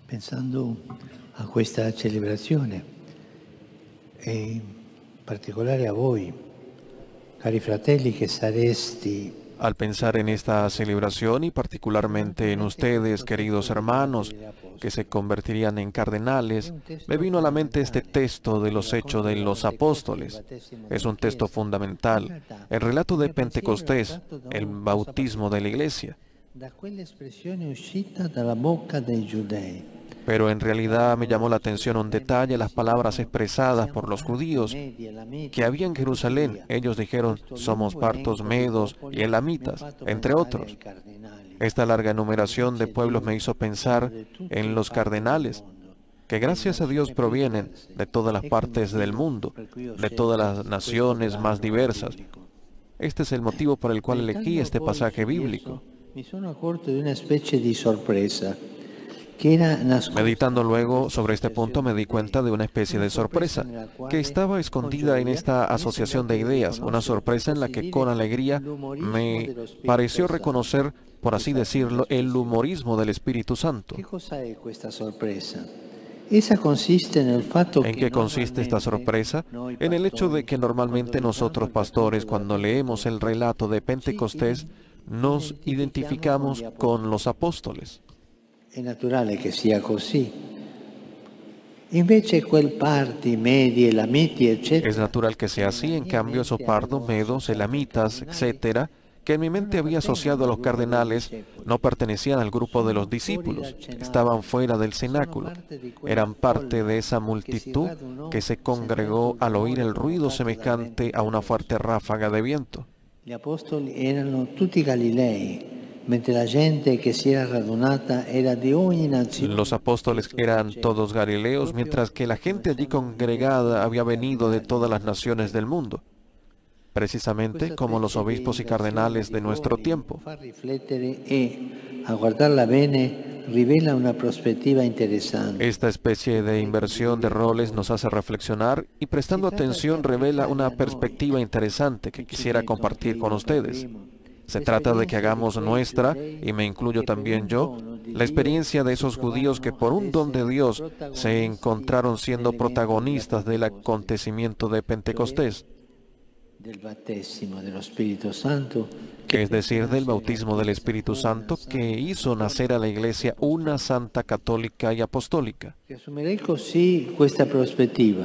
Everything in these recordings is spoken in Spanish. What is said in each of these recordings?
Pensando a questa celebrazione e in particolare a voi, cari fratelli, che saresti Al pensar en esta celebración y particularmente en ustedes, queridos hermanos, que se convertirían en cardenales, me vino a la mente este texto de los Hechos de los Apóstoles. Es un texto fundamental, el relato de Pentecostés, el bautismo de la Iglesia. da quell'espressione uscita dalla bocca dei giudei. Pero en realidad me llamó la atención un detalle, las palabras expresadas por los judíos que había en Jerusalén. Ellos dijeron, somos partos, medos y elamitas, entre otros. Esta larga enumeración de pueblos me hizo pensar en los cardenales, que gracias a Dios provienen de todas las partes del mundo, de todas las naciones más diversas. Este es el motivo por el cual elegí este pasaje bíblico. Mi sono accorto di una specie di sorpresa che era nascosta. Meditando luego sobre este punto me di cuenta de una especie de sorpresa que estaba escondida en esta asociación de ideas, una sorpresa en la que con alegría me pareció reconocer, por así decirlo, el humorismo del Espíritu Santo. Che cosa è questa sorpresa? Essa consiste nel fatto ¿En che qué consiste esta sorpresa? En el hecho de que normalmente nosotros pastores, cuando leemos el relato de Pentecostés, nos identificamos con los apóstoles. è naturale che sia così. Invece quel parti, medi, elamiti, eccetera, Es natural que sea así, en cambio esos pardos, medos, elamitas, etcétera, que en mi mente había asociado a los cardenales, no pertenecían al grupo de los discípulos, estaban fuera del cenáculo, eran parte de esa multitud que se congregó al oír el ruido semejante a una fuerte ráfaga de viento. gli apostoli erano tutti Galilei, mentre la gente che si era radunata era di ogni nazione. Los apóstoles eran todos galileos, mientras que la gente allí congregada había venido de todas las naciones del mundo, precisamente como los obispos y cardenales de nuestro tiempo. Fa riflettere e, a guardarla bene, rivela una prospettiva interessante. Esta especie de inversión de roles nos hace reflexionar y prestando atención revela una perspectiva interesante que quisiera compartir con ustedes. Se trata de que hagamos nuestra, y me incluyo también yo, la experiencia de esos judíos que por un don de Dios se encontraron siendo protagonistas del acontecimiento de Pentecostés, Del battesimo dello Spirito Santo, que es decir, del bautismo del Espíritu Santo que hizo nacer a la Iglesia una santa católica y apostólica. Riassumerei così questa prospettiva.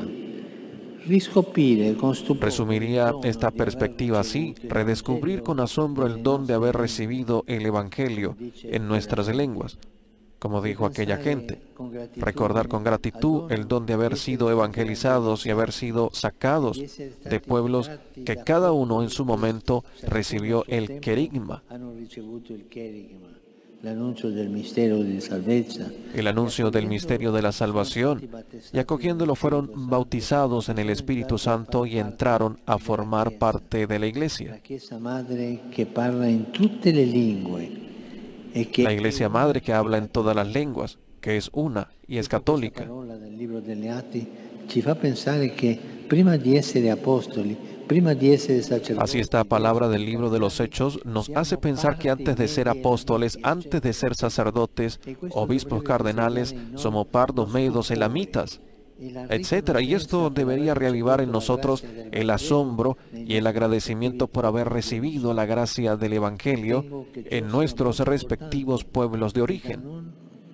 Riscoprire con stupore Resumiría esta perspectiva así: redescubrir con asombro el don de haber recibido el Evangelio en nuestras lenguas, como dijo aquella gente. Recordar con gratitud el don de haber sido evangelizados y haber sido sacados de pueblos que cada uno en su momento recibió el querigma, hanno ricevuto il cherigma, l'annuncio del mistero di salvezza, el anuncio del misterio de la salvación, y acogiéndolo fueron bautizados en el Espíritu Santo y entraron a formar parte de la Iglesia. la Chiesa Madre che parla in tutte le lingue e che La Iglesia Madre que habla en todas las lenguas, que es una y es católica. la parola del libro degli Atti ci fa pensare che prima di essere apostoli, prima di essere sacerdoti, Así esta palabra del libro de los Hechos nos hace pensar que antes de ser apóstoles, antes de ser sacerdotes, obispos, cardenales, somos pardos, medos, elamitas, etcétera. Y esto debería reavivar en nosotros el asombro y el agradecimiento por haber recibido la gracia del Evangelio en nuestros respectivos pueblos de origen. non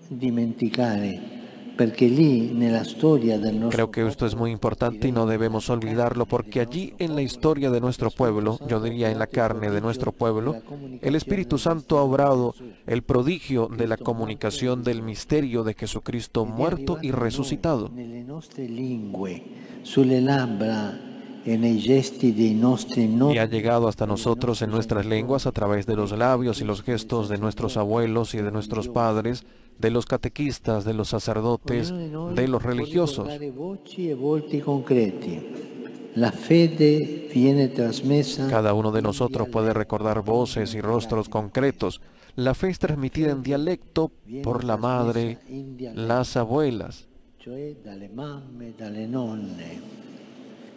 dimenticare, perché lì nella storia del nostro Creo que esto es muy importante y no debemos olvidarlo, porque allí en la historia de nuestro pueblo, yo diría en la carne de nuestro pueblo, el Espíritu Santo ha obrado el prodigio de la comunicación del misterio de Jesucristo muerto y resucitado. nelle nostre lingue, sulle labbra e nei gesti dei nostri Y ha llegado hasta nosotros en nuestras lenguas a través de los labios y los gestos de nuestros abuelos y de nuestros padres, de los catequistas, de los sacerdotes, de los religiosos. voci e volti concreti. La fede viene trasmessa. Cada uno de nosotros puede recordar voces y rostros concretos. La fe es transmitida en dialecto por la madre, las abuelas. Cioè dalle mamme, dalle nonne.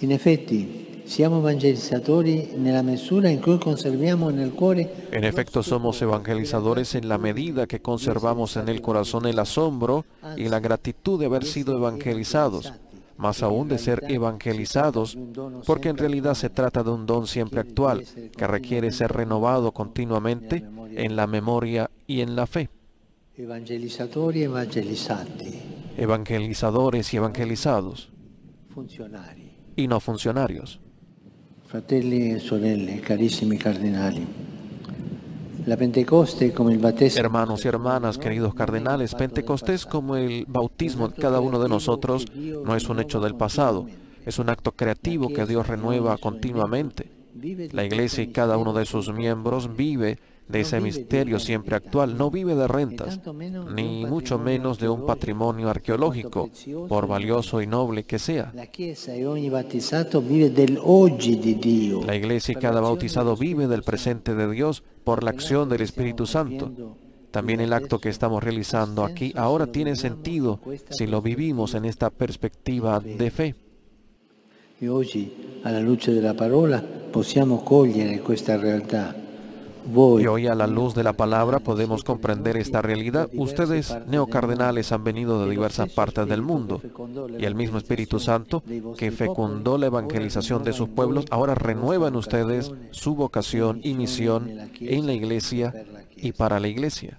In effetti, siamo evangelizzatori nella misura in cui conserviamo nel cuore. En efecto, somos evangelizadores en la medida que conservamos en el corazón el asombro y la gratitud de haber sido evangelizados, más aún de ser evangelizados, porque en realidad se trata de un don siempre actual, que requiere ser renovado continuamente en la memoria y en la fe. Evangelizzatori e evangelizzati, Evangelizadores y evangelizados, funzionari. y no funcionarios. Fratelli e sorelle, carissimi cardinali, la Pentecoste come il battesimo. Hermanos y hermanas, queridos cardenales, Pentecostés, como el bautismo de cada uno de nosotros, no es un hecho del pasado, es un acto creativo que Dios renueva continuamente. La Iglesia y cada uno de sus miembros vive de ese misterio siempre actual, no vive de rentas, ni mucho menos de un patrimonio arqueológico, por valioso y noble que sea. La Chiesa e ogni battezzato vive dell'oggi di Dio. La Iglesia y cada bautizado vive del presente de Dios por la acción del Espíritu Santo. También el acto que estamos realizando aquí ahora tiene sentido si lo vivimos en esta perspectiva de fe. E oggi, alla luce della parola, possiamo cogliere questa realtà. Y hoy a la luz de la palabra podemos comprender esta realidad. Ustedes, neocardenales, han venido de diversas partes del mundo y el mismo Espíritu Santo que fecundó la evangelización de sus pueblos ahora renueva en ustedes su vocación y misión en la Iglesia y para la Iglesia.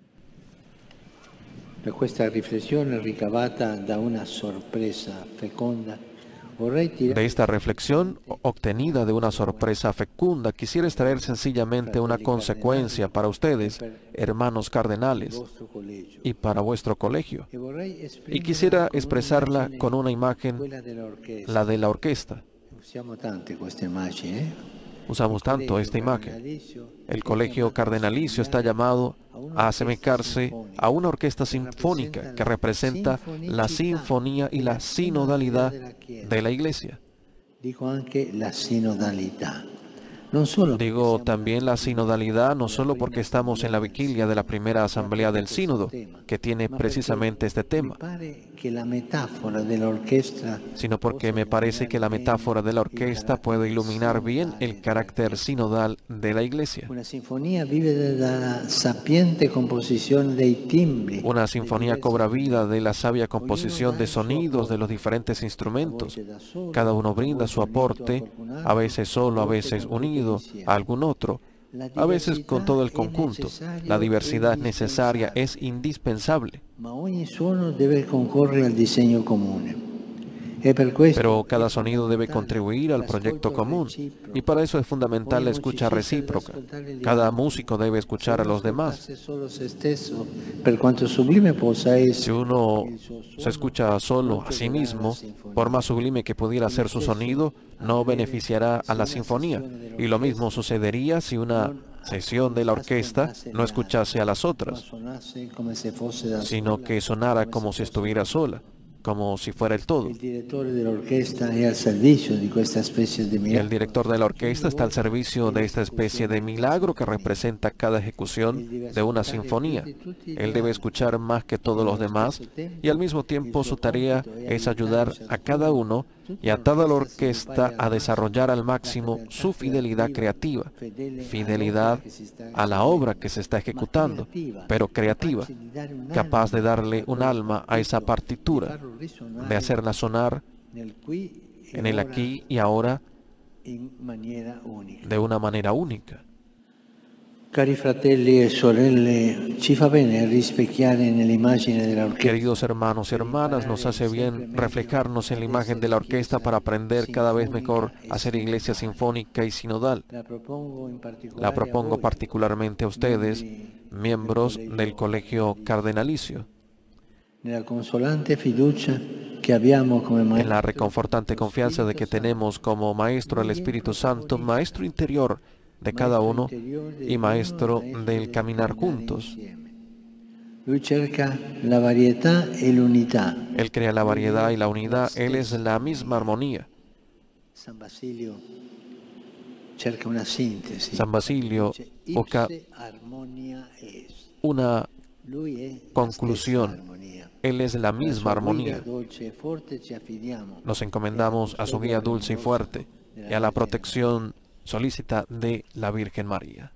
Per questa riflessione ricavata da una sorpresa feconda, De esta reflexión obtenida de una sorpresa fecunda, quisiera extraer sencillamente una consecuencia para ustedes, hermanos cardenales, y para vuestro colegio. Y quisiera expresarla con una imagen, la de la orquesta. Usamos tanto esta imagen. El colegio cardenalicio está llamado a asemejarse a una orquesta sinfónica que representa la sinfonía y la sinodalidad de la Iglesia. Digo también la sinodalidad, no solo porque estamos en la vigilia de la primera asamblea del sínodo, que tiene precisamente este tema, sino porque me parece que la metáfora de la orquesta puede iluminar bien el carácter sinodal de la Iglesia. Una sinfonía vive de la sapiente composición dei timbri. Una sinfonía cobra vida de la sabia composición de sonidos de los diferentes instrumentos. Cada uno brinda su aporte, a veces solo, a veces unido a algún otro, a veces con todo el conjunto. La diversidad es necesaria, es indispensable. Ma ogni suono deve concorrere al disegno comune. Pero cada sonido debe contribuir al proyecto común, y para eso es fundamental la escucha recíproca. Cada músico debe escuchar a los demás. Si uno se escucha solo a sí mismo, por más sublime que pudiera ser su sonido, no beneficiará a la sinfonía. Y lo mismo sucedería si una sesión de la orquesta no escuchase a las otras, sino que sonara como si estuviera sola, como si fuera el todo. El director de la orquesta está al servicio de esta especie de milagro. El director de la orquesta está al servicio de esta especie de milagro que representa cada ejecución de una sinfonía. Él debe escuchar más que todos los demás y al mismo tiempo su tarea es ayudar a cada uno y a toda la orquesta a desarrollar al máximo su fidelidad creativa, fidelidad a la obra que se está ejecutando, pero creativa, capaz de darle un alma a esa partitura, de hacerla sonar en el aquí y ahora de una manera única. Cari fratelli e sorelle, ci fa bene rispecchiare nell'immagine della orquesta. Queridos hermanos y hermanas, nos hace bien reflejarnos en la imagen de la orquesta para aprender cada vez mejor a ser iglesia sinfónica y sinodal. La propongo particularmente a ustedes, miembros del colegio cardenalicio. En la reconfortante confianza de que tenemos como Maestro el Espíritu Santo, Maestro interior de cada uno y Maestro del caminar juntos. Él crea la variedad y la unidad, Él es la misma armonía. San Basilio busca una conclusión. Él es la misma armonía. Nos encomendamos a su guía dulce y fuerte y a la protección solícita de la Virgen María.